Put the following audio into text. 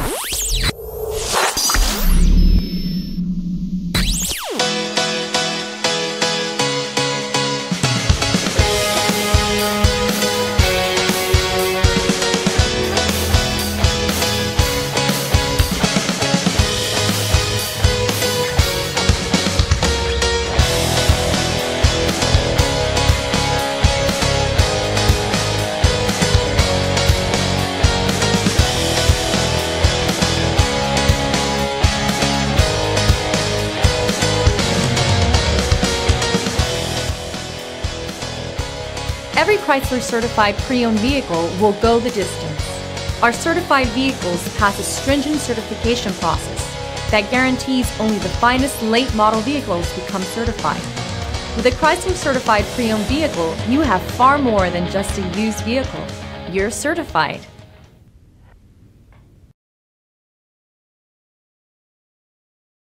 Every Chrysler certified pre-owned vehicle will go the distance. Our certified vehicles pass a stringent certification process that guarantees only the finest late model vehicles become certified. With a Chrysler certified pre-owned vehicle, you have far more than just a used vehicle. You're certified.